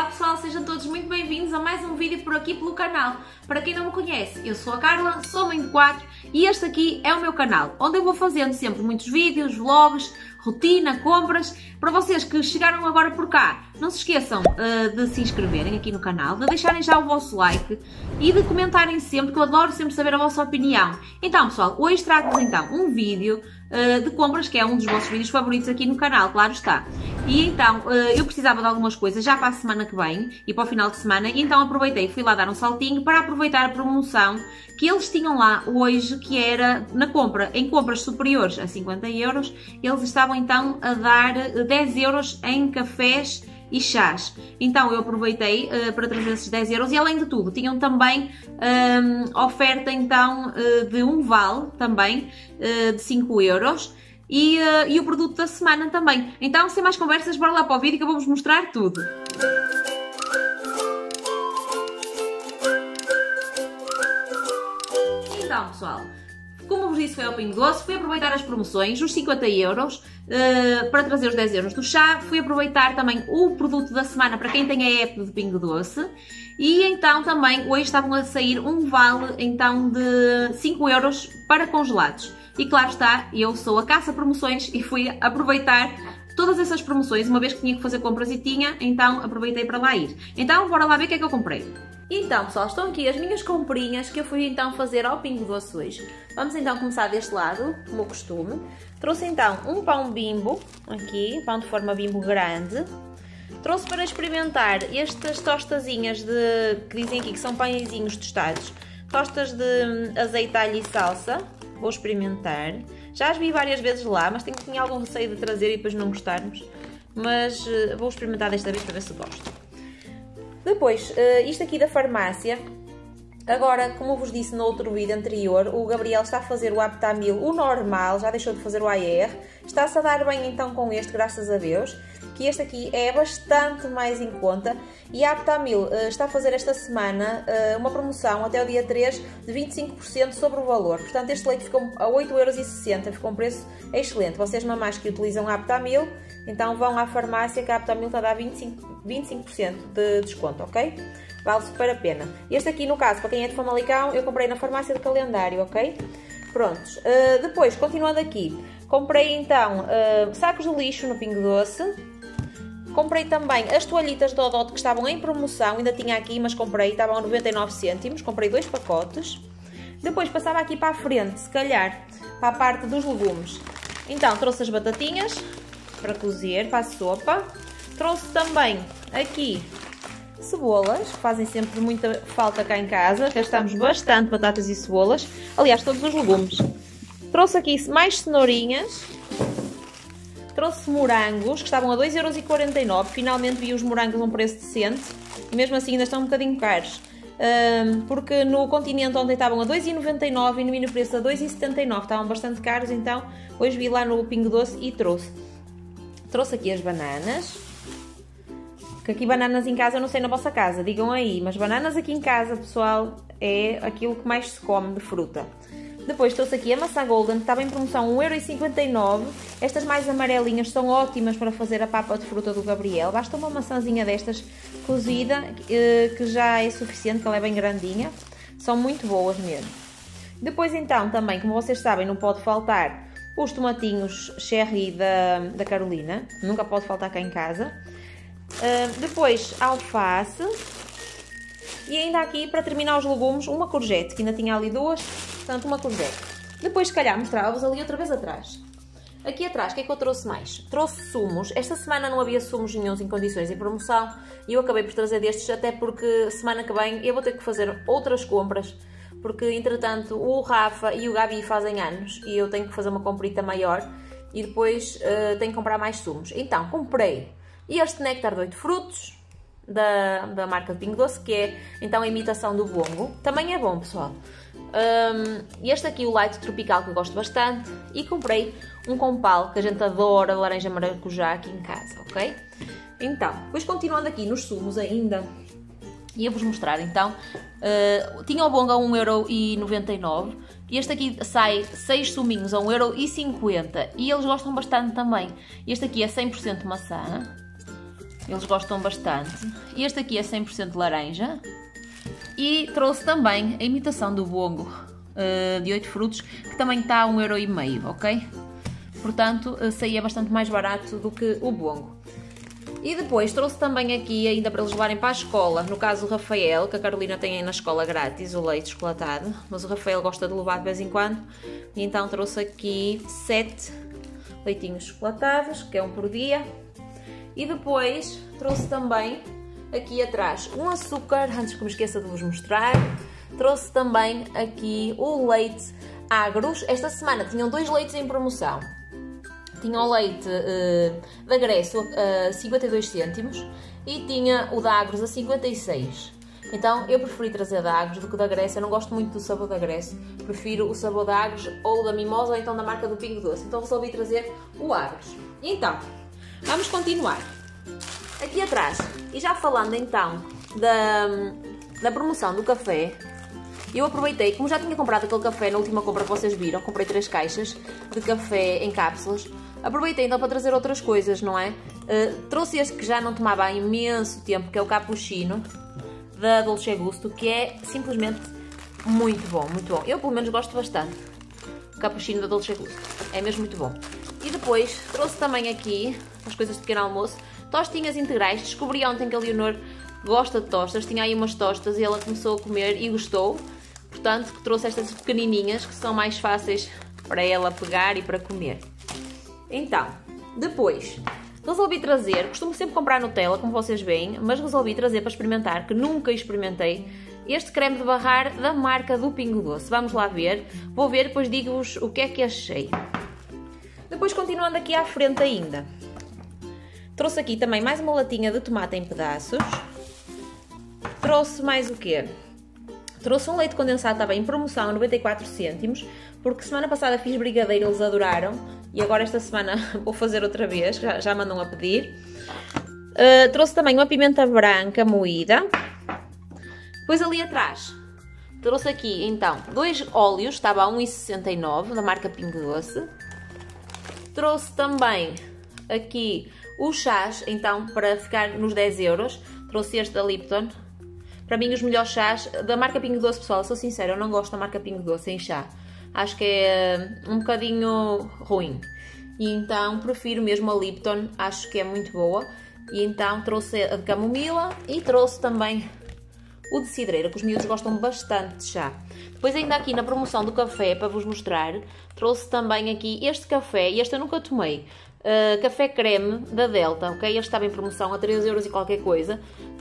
Olá pessoal, sejam todos muito bem-vindos a mais um vídeo por aqui pelo canal. Para quem não me conhece, eu sou a Carla, sou mãe de 4 e este aqui é o meu canal, onde eu vou fazendo sempre muitos vídeos, vlogs, rotina, compras. Para vocês que chegaram agora por cá, não se esqueçam de se inscreverem aqui no canal, de deixarem já o vosso like e de comentarem sempre, que eu adoro sempre saber a vossa opinião. Então pessoal, hoje trago-vos então um vídeo de compras, que é um dos vossos vídeos favoritos aqui no canal, claro está. E então, eu precisava de algumas coisas já para a semana que vem e para o final de semana, e então aproveitei, fui lá dar um saltinho para aproveitar a promoção que eles tinham lá hoje, que era na compra, em compras superiores a 50 euros, eles estavam então a dar 10 euros em cafés e chás. Então eu aproveitei para trazer esses 10 euros e além de tudo tinham também oferta então de um vale também de 5 euros e o produto da semana também. Então sem mais conversas, bora lá para o vídeo que eu vou-vos mostrar tudo. Então pessoal, como vos disse, foi ao Pingo Doce, fui aproveitar as promoções, os 50 euros para trazer os 10 euros do chá, fui aproveitar também o produto da semana para quem tem a app de Pingo Doce e então também hoje estavam a sair um vale então de 5 euros para congelados. E claro está, eu sou a caça promoções e fui aproveitar todas essas promoções, uma vez que tinha que fazer compras e tinha, então aproveitei para lá ir. Então bora lá ver o que é que eu comprei. Então pessoal, estão aqui as minhas comprinhas que eu fui então fazer ao Pingo Doce hoje. Vamos então começar deste lado, como costume. Trouxe então um pão Bimbo, aqui, pão de forma Bimbo grande. Trouxe para experimentar estas tostazinhas que dizem aqui que são pãezinhos tostados. Tostas de azeite, alho e salsa. Vou experimentar. Já as vi várias vezes lá, mas tinha algum receio de trazer e depois não gostarmos. Mas vou experimentar desta vez para ver se gosto. Depois, isto aqui da farmácia. Agora, como vos disse no outro vídeo anterior, o Gabriel está a fazer o Aptamil, o normal, já deixou de fazer o AR. Está-se a dar bem então com este, graças a Deus. Que este aqui é bastante mais em conta. E a Aptamil está a fazer esta semana uma promoção até o dia 3 de 25% sobre o valor. Portanto, este leite ficou a 8,60€, ficou um preço excelente. Vocês mamães que utilizam a Aptamil, então vão à farmácia que a Aptamil está a dar 25% de desconto, ok? Vale super a pena. Este aqui, no caso, para quem é de Famalicão, eu comprei na farmácia de Calendário, ok? Prontos. Depois, continuando aqui, comprei então sacos de lixo no Pingo Doce. Comprei também as toalhitas de Dodot que estavam em promoção, ainda tinha aqui, mas comprei, estavam a 99 cêntimos, comprei 2 pacotes. Depois passava aqui para a frente, se calhar, para a parte dos legumes. Então, trouxe as batatinhas para cozer, para a sopa. Trouxe também aqui cebolas, que fazem sempre muita falta cá em casa. Gastamos bastante batatas e cebolas. Aliás, todos os legumes. Trouxe aqui mais cenourinhas. Trouxe morangos, que estavam a 2,49€. Finalmente vi os morangos a um preço decente. E mesmo assim ainda estão um bocadinho caros. Porque no Continente ontem estavam a 2,99€ e no mini preço a 2,79€. Estavam bastante caros, então hoje vi lá no Pingo Doce e trouxe. Trouxe aqui as bananas. Que aqui bananas em casa, eu não sei na vossa casa, digam aí, mas bananas aqui em casa, pessoal, é aquilo que mais se come de fruta. Depois trouxe aqui a maçã Golden, que estava em promoção 1,59€. Estas mais amarelinhas são ótimas para fazer a papa de fruta do Gabriel. Basta uma maçãzinha destas cozida, que já é suficiente, que ela é bem grandinha. São muito boas mesmo. Depois então, também, como vocês sabem, não pode faltar os tomatinhos cherry da Carolina. Nunca pode faltar cá em casa. Depois alface e ainda aqui para terminar os legumes uma courgette, que ainda tinha ali duas, portanto uma courgette. Depois se calhar mostrava-vos ali outra vez atrás. Aqui atrás, o que é que eu trouxe mais? Trouxe sumos. Esta semana não havia sumos nenhuns em condições em promoção e eu acabei por trazer destes, até porque semana que vem eu vou ter que fazer outras compras, porque entretanto o Rafa e o Gabi fazem anos e eu tenho que fazer uma comprita maior e depois tenho que comprar mais sumos. Então comprei este néctar de 8 frutos da marca de Pingo Doce, que é então a imitação do bongo. Também é bom, pessoal. Este aqui, o light tropical, que eu gosto bastante. E comprei um compal, que a gente adora, laranja maracujá aqui em casa, ok? Então, depois continuando aqui nos sumos ainda, ia-vos mostrar então. Tinha o bongo a 1,99€ e este aqui sai 6 suminhos a 1,50€ e eles gostam bastante também. Este aqui é 100% maçã. Eles gostam bastante. Este aqui é 100% laranja. E trouxe também a imitação do bongo de 8 frutos, que também está a 1,5€, ok? Portanto, saía bastante mais barato do que o bongo. E depois trouxe também aqui, ainda para eles levarem para a escola, no caso o Rafael, que a Carolina tem aí na escola grátis, o leite chocolatado, mas o Rafael gosta de levar de vez em quando, e então trouxe aqui 7 leitinhos chocolatados, que é um por dia. E depois trouxe também aqui atrás um açúcar, antes que me esqueça de vos mostrar. Trouxe também aqui o leite Agros. Esta semana tinham 2 leites em promoção. Tinha o leite da Gresso a 52 cêntimos e tinha o da Agros a 56. Então eu preferi trazer da Agros do que da Gresso. Eu não gosto muito do sabor da Gresso. Prefiro o sabor da Agros ou da Mimosa ou então da marca do Pingo Doce. Então resolvi trazer o Agros. Então, vamos continuar. Aqui atrás, e já falando então da promoção do café, eu aproveitei, como já tinha comprado aquele café na última compra que vocês viram, comprei 3 caixas de café em cápsulas, aproveitei então para trazer outras coisas, não é? Trouxe este que já não tomava há imenso tempo, que é o cappuccino da Dolce Gusto, que é simplesmente muito bom, muito bom. Eu pelo menos gosto bastante do cappuccino da Dolce Gusto, é mesmo muito bom. E depois trouxe também aqui as coisas de pequeno almoço, tostinhas integrais. Descobri ontem que a Leonor gosta de tostas, tinha aí umas tostas e ela começou a comer e gostou. Portanto, trouxe estas pequenininhas que são mais fáceis para ela pegar e para comer. Então, depois resolvi trazer, costumo sempre comprar Nutella, como vocês veem, mas resolvi trazer para experimentar, que nunca experimentei, este creme de barrar da marca do Pingo Doce. Vamos lá ver, vou ver, depois digo-vos o que é que achei. Depois, continuando aqui à frente ainda, trouxe aqui também mais uma latinha de tomate em pedaços. Trouxe mais o quê? Trouxe um leite condensado, estava em promoção a 94 cêntimos, porque semana passada fiz brigadeiro, eles adoraram, e agora esta semana vou fazer outra vez, já mandam a pedir. Trouxe também uma pimenta branca moída. Depois ali atrás, trouxe aqui então 2 óleos, estava a 1,69, da marca Pingo Doce. Trouxe também aqui os chás, então, para ficar nos 10€. Trouxe este da Lipton. Para mim, os melhores chás da marca Pingo Doce, pessoal, sou sincera, eu não gosto da marca Pingo Doce em chá. Acho que é um bocadinho ruim. E então, prefiro mesmo a Lipton, acho que é muito boa. E então, trouxe a de camomila e trouxe também o de cidreira, que os miúdos gostam bastante de chá. Depois, ainda aqui na promoção do café, para vos mostrar, trouxe também aqui este café, e este eu nunca tomei. Café creme da Delta, ok? Este estava em promoção a 3€ e qualquer coisa.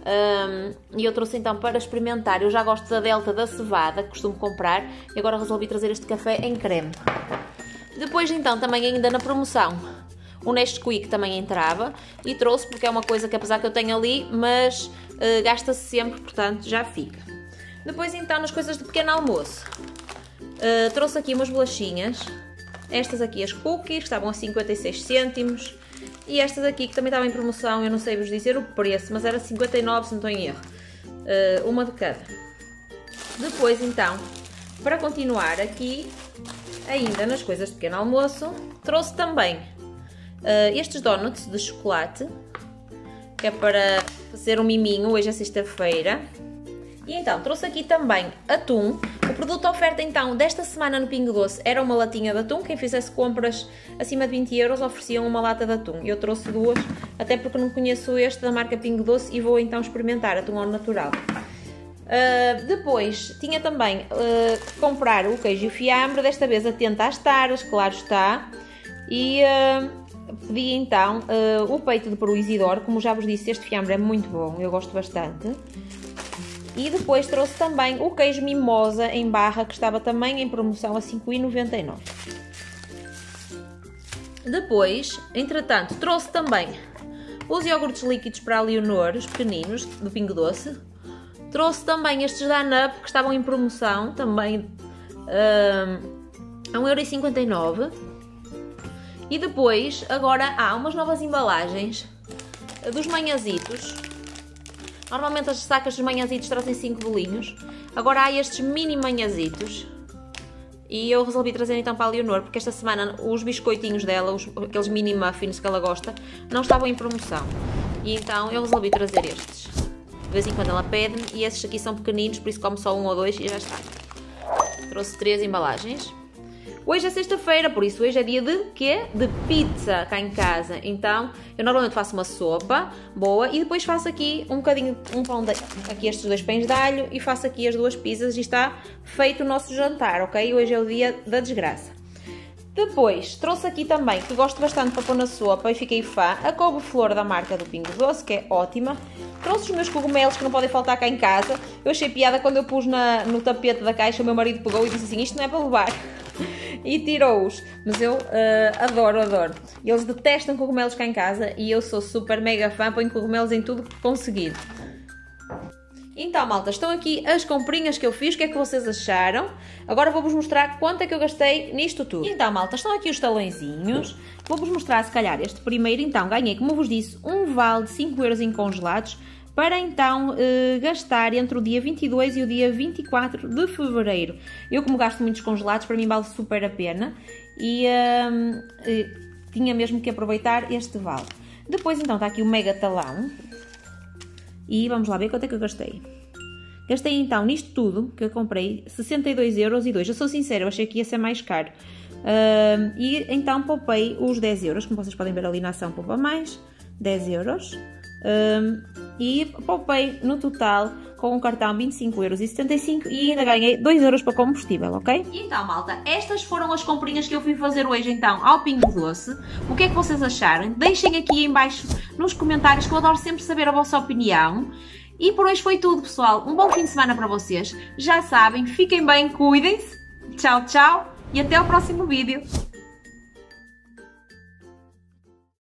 E eu trouxe então para experimentar. Eu já gosto da Delta da cevada, que costumo comprar, e agora resolvi trazer este café em creme. Depois então, também ainda na promoção, o Nesquik também entrava, e trouxe porque é uma coisa que apesar que eu tenho ali, mas gasta-se sempre, portanto já fica. Depois então, nas coisas de pequeno almoço, trouxe aqui umas bolachinhas. Estas aqui, as cookies, que estavam a 56 cêntimos. E estas aqui, que também estavam em promoção, eu não sei vos dizer o preço, mas era 59, se não estou em erro. Uma de cada. Depois, então, para continuar aqui, ainda nas coisas de pequeno almoço, trouxe também estes donuts de chocolate, que é para fazer um miminho, hoje é sexta-feira. E então, trouxe aqui também atum. O produto oferta então desta semana no Pingo Doce era uma latinha de atum. Quem fizesse compras acima de 20€ ofereciam uma lata de atum. Eu trouxe 2, até porque não conheço este da marca Pingo Doce e vou então experimentar atum ao natural. Depois tinha também que comprar o queijo e o fiambre, desta vez atenta às taras, claro está. E pedi então o peito de peru Isidoro. Como já vos disse, este fiambre é muito bom, eu gosto bastante. E depois trouxe também o queijo mimosa em barra, que estava também em promoção a 5,99. Depois, entretanto, trouxe também os iogurtes líquidos para a Leonor, os pequeninos, do Pingo Doce. Trouxe também estes da ANUP, que estavam em promoção, também a 1,59€. E depois, agora há umas novas embalagens dos manhazitos. Normalmente as sacas dos manhazitos trazem 5 bolinhos. Agora há estes mini manhazitos. E eu resolvi trazer então para a Leonor, porque esta semana os biscoitinhos dela, aqueles mini muffins que ela gosta, não estavam em promoção. E então eu resolvi trazer estes. De vez em quando ela pede-me e esses aqui são pequeninos, por isso como só um ou dois e já está. Trouxe 3 embalagens. Hoje é sexta-feira, por isso hoje é dia de quê? De pizza cá em casa. Então, eu normalmente faço uma sopa boa e depois faço aqui um bocadinho, aqui estes 2 pães de alho e faço aqui as 2 pizzas e está feito o nosso jantar, ok? Hoje é o dia da desgraça. Depois, trouxe aqui também, que gosto bastante para pôr na sopa e fiquei fã, a couve-flor da marca do Pingo Doce, que é ótima. Trouxe os meus cogumelos que não podem faltar cá em casa. Eu achei piada quando eu pus no tapete da caixa, o meu marido pegou e disse assim, isto não é para levar. E tirou-os, mas eu adoro. Eles detestam cogumelos cá em casa e eu sou super mega fã, ponho cogumelos em tudo que conseguir. Então, malta, estão aqui as comprinhas que eu fiz, o que é que vocês acharam? Agora vou-vos mostrar quanto é que eu gastei nisto tudo. Então, malta, estão aqui os talõezinhos. Vou-vos mostrar, se calhar, este primeiro. Então, ganhei, como eu vos disse, um vale de 5 euros em congelados para então gastar entre o dia 22 e o dia 24 de fevereiro. Eu, como gasto muitos congelados, para mim vale super a pena e tinha mesmo que aproveitar este vale. Depois, então, está aqui o mega talão e vamos lá ver quanto é que eu gastei. Gastei, então, nisto tudo que eu comprei, 62,02 euros. Eu sou sincera, eu achei que ia ser mais caro. E então poupei os 10 euros, como vocês podem ver ali na ação, poupa mais, 10 euros. E poupei no total com o cartão 25,75 € e ainda ganhei 2 euros para combustível, ok? Então, malta, estas foram as comprinhas que eu fui fazer hoje então ao Pingo Doce. O que é que vocês acharam? Deixem aqui em baixo nos comentários que eu adoro sempre saber a vossa opinião. E por hoje foi tudo, pessoal. Um bom fim de semana para vocês. Já sabem, fiquem bem, cuidem-se. Tchau, tchau e até o próximo vídeo.